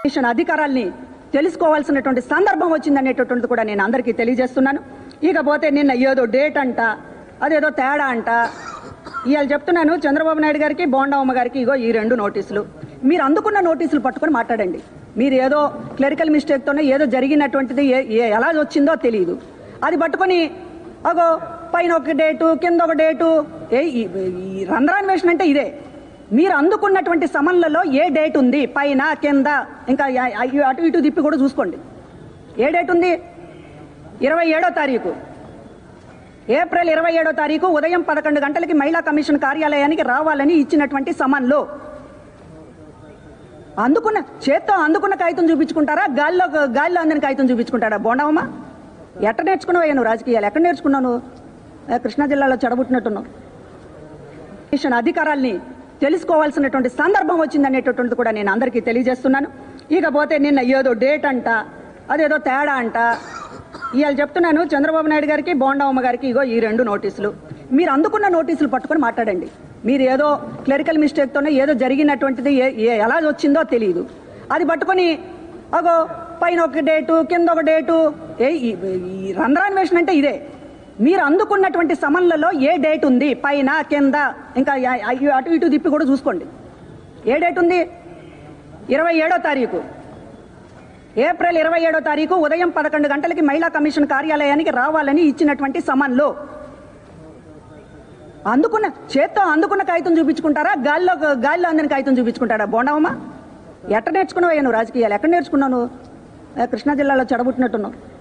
అధికారాల్ని తెలుసుకోవాల్సినటువంటి సందర్భం వచ్చిందనేటటువంటిది కూడా నేను అందరికీ తెలియజేస్తున్నాను. ఇకపోతే నిన్న ఏదో డేట్ అంట, అదేదో తేడా అంట. ఇవాళ చెప్తున్నాను చంద్రబాబు నాయుడు గారికి, బోండమ్మ గారికి, ఇగో ఈ 2 నోటీసులు. మీరు అందుకున్న నోటీసులు పట్టుకొని మాట్లాడండి. మీరు ఏదో క్లరికల్ మిస్టేక్తోనే ఏదో జరిగినటువంటిది ఎలా వచ్చిందో తెలియదు. అది పట్టుకొని అగో పైన ఒక డేటు, కింద ఒక డేటు. ఈ రంధ్రాన్వేషణ అంటే ఇదే. మీరు అందుకున్నటువంటి సమన్లలో ఏ డేట్ ఉంది, పైన కింద, ఇంకా అటు ఇటు తిప్పి కూడా చూసుకోండి. ఏ డేట్ ఉంది? 27వ తారీఖు, ఏప్రిల్ 27వ తారీఖు ఉదయం 11 గంటలకి మహిళా కమిషన్ కార్యాలయానికి రావాలని ఇచ్చినటువంటి సమన్లో చేత్తో అందుకున్న కాగితం చూపించుకుంటారా, గాలిలో అందని కాగితం చూపించుకుంటారా? బోండమ్మ ఎట్ట నేర్చుకున్నావు? నువ్వు రాజకీయాలు ఎక్కడ నేర్చుకున్నావు? కృష్ణా జిల్లాలో చెడబుట్టినట్టున్నావు. అధికారాల్ని తెలుసుకోవాల్సినటువంటి సందర్భం వచ్చిందనేటటువంటిది కూడా నేను అందరికీ తెలియజేస్తున్నాను. ఇకపోతే నిన్న ఏదో డేట్ అంట, అదేదో తేడా అంట. ఇవాళ చెప్తున్నాను చంద్రబాబు నాయుడు గారికి, బోండమ్మ గారికి, ఇగో ఈ 2 నోటీసులు. మీరు అందుకున్న నోటీసులు పట్టుకొని మాట్లాడండి. మీరు ఏదో క్లరికల్ మిస్టేక్తోనే ఏదో జరిగినటువంటిది ఎలా వచ్చిందో తెలియదు. అది పట్టుకొని అగో పైన ఒక డేటు, కింద ఒక డేటు. ఈ రంధ్రాన్వేషణ అంటే ఇదే. మీరు అందుకున్నటువంటి సమన్లలో ఏ డేట్ ఉంది, పైన కింద, ఇంకా అటు ఇటు తిప్పి కూడా చూసుకోండి. ఏ డేట్ ఉంది? 27వ తారీఖు, ఏప్రిల్ 27వ తారీఖు ఉదయం 11 గంటలకి మహిళా కమిషన్ కార్యాలయానికి రావాలని ఇచ్చినటువంటి సమన్లో చేత్తో అందుకున్న కాగితం చూపించుకుంటారా, గాలిలో అందని కాగితం చూపించుకుంటారా? బోండమ్మ ఎట్ట నేర్చుకున్నావు? నువ్వు రాజకీయాలు ఎక్కడ నేర్చుకున్నావు? కృష్ణా జిల్లాలో చెడబుట్టినట్టున్నావు.